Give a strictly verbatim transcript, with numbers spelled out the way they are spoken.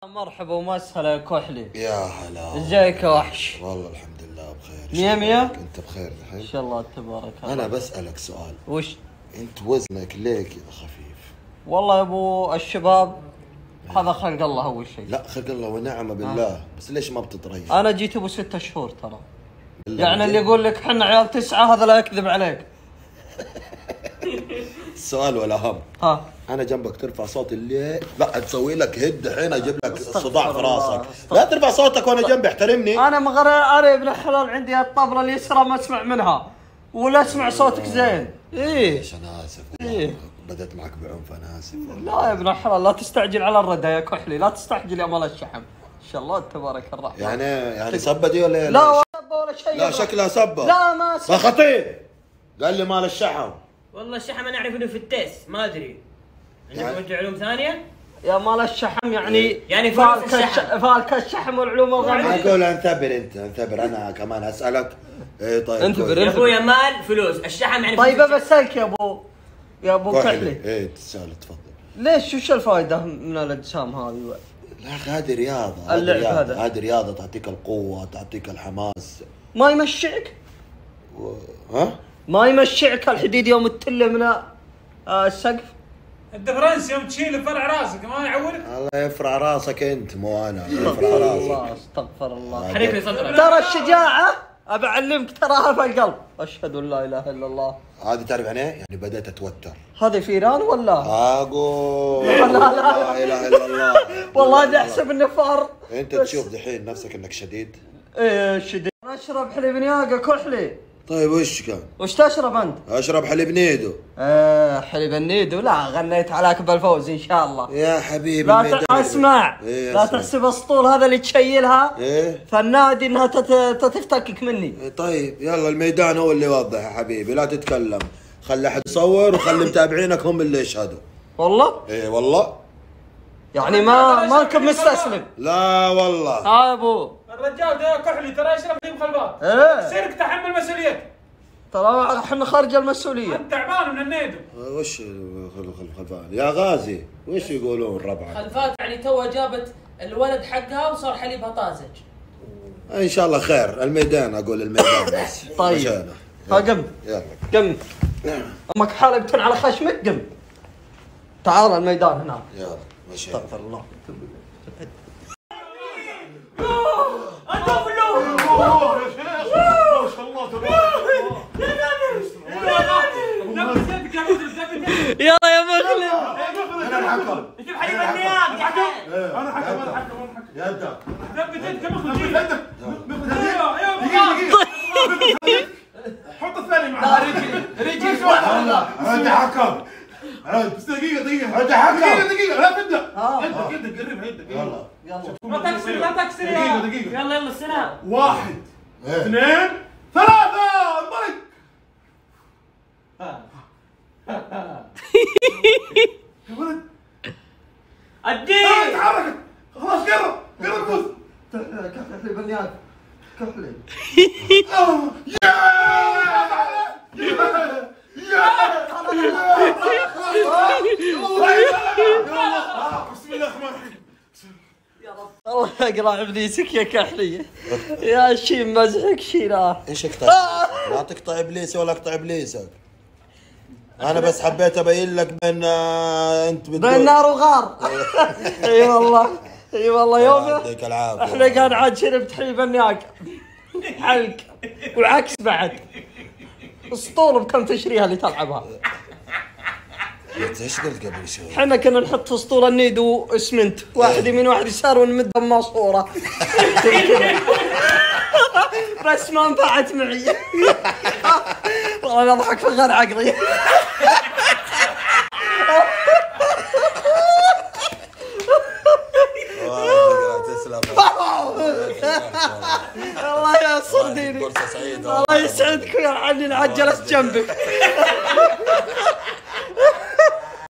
مرحبا ومسهلا يا كحلي. يا هلا. ازيك يا وحش؟ والله الحمد لله بخير. مية مية؟ انت بخير الحين؟ ان شاء الله تبارك الله. انا بسألك سؤال. وش؟ انت وزنك ليه كذا خفيف؟ والله يا ابو الشباب هذا خلق الله اول شيء. لا خلق الله ونعم بالله. آه. بس ليش ما بتتريث؟ انا جيت ابو ستة شهور ترى. يعني اللي يقول لك احنا عيال تسعة هذا لا يكذب عليك. السؤال والاهم. ها انا جنبك ترفع صوت اللي لا تسوي لك هد الحين اجيب لك صداع في راسك. لا ترفع صوتك وانا جنبي احترمني. انا مغري انا ابن الحلال عندي الطبله اليسرى ما اسمع منها ولا اسمع صوتك زين. ايه انا اسف. إيه؟ بدأت معك بعنف انا اسف. لا يا ابن الحلال لا تستعجل على الردى يا كحلي، لا تستعجل يا مال الشحم. ان شاء الله تبارك الرحمن. يعني يعني سبه دي ولا لا ولا سبه ولا شيء. لا شكلها سبه. لا ما سبه. ما خطيب قال لي مال الشحم. والله الشحم انا اعرف انه في التيس ما ادري. عندكم يعني انتم علوم ثانيه؟ يا مال الشحم يعني يعني فالك الشحم فالك الشحم والعلوم الغنية. اقول انتبر انت انتبر انا كمان اسالك. ايه طيب انتبر يا اخويا مال فلوس الشحم يعني. طيب بسالك يا ابو يا ابو كحلي. ايه تسال تفضل. ليش وش الفائده من الاجسام هذه؟ لا اخي هذه رياضه. اللعب هذا هذه رياضه تعطيك القوه تعطيك الحماس. ما يمشعك؟ و... ها؟ ما يمشعك الحديد يوم تتل من آه السقف؟ الدفرنس يوم تشيل فرع راسك ما يعورك؟ الله يفرع راسك انت مو انا. استغفر الله استغفر الله. حريف لي صدرك. ترى الشجاعه ابى اعلمك تراها في القلب. اشهد ان لا اله الا الله. هذه تعرف يعني ايه؟ يعني بدأت اتوتر. هذه فيران ولا؟ اقول لا لا لا اله الا الله. والله اني احسب انه فار. انت تشوف دحين نفسك انك شديد؟ ايه شديد. انا اشرب حليب نياقه كحلي. طيب وش كان؟ وش تشرب انت؟ اشرب حليب نيدو. ايه حليب النيدو. لا غنيت عليك بالفوز ان شاء الله. يا حبيبي لا ت... اسمع. إيه لا أسمع. تحسب اسطول هذا اللي تشيلها ايه فالنادي انها تت... تتفكك مني. طيب يلا الميدان هو اللي يوضح يا حبيبي لا تتكلم. خلي احد يصور وخلي متابعينك هم اللي يشهدوا. والله؟ ايه والله. يعني ما ما انت مستسلم؟ لا والله. ها يا ابو الرجال ده كحلي ترى يشرب حليب خلبات. ايه سيرك تحمل مسؤوليته. ترى احنا خارج المسؤوليه. انت تعبان من النيدو. وش خل خل خلفان يا غازي وش يقولون ربعك؟ خلفات يعني توها جابت الولد حقها وصار حليبها طازج. ان شاء الله خير. الميدان اقول الميدان بس. طيب مشينا. ها قم يلا قم. امك حالبتن على خشمك قم. تعال الميدان هنا. يلا مشينا. استغفر الله. يلا يا مخلد. انا الحكم. جيب حليب النياق يا حكم. انا حكم انا حكم انا حكم. يا انت ثبت انت مخلد. ايوه ايوه حط الثاني معاه. رجل رجل والله انت حكم. بس دقيقة دقيقة انت حكم. دقيقة دقيقة لا تبدأ. آه. انت كده قربها انت يلا يلا لا تكسر لا تكسر يا دقيقة دقيقة. يلا يلا السلام. واحد ايه. اثنين ثلاثة انطلق. يا ولد الدين تحركت خلاص قرب قرب فوز. كحلي بنيان كحلي. بسم الله الرحمن الرحيم. الله يقرا ابليسك يا كحلي. يا شي مزحك شي لا. ايش اقطع؟ لا تقطع ابليسي ولا اقطع ابليسك. انا بس حبيت ابين لك بين آه، انت بين نار وغار. اي والله اي والله يوم يعطيك العافيه. احنا قاعد عاد شربت حليب النياق حلق والعكس بعد. اسطول بكم تشريها اللي تلعبها. انت ايش قلت قبل شوي؟ احنا كنا نحط في اسطول النيد واسمنت واحد يمين واحد يسار ونمدها بماسوره. بس ما نفعت معي. والله اضحك في غير عقلي. تسلم. الله يا صديني. فرصه سعيده. الله يسعدك يا علي العاد جلست جنبك.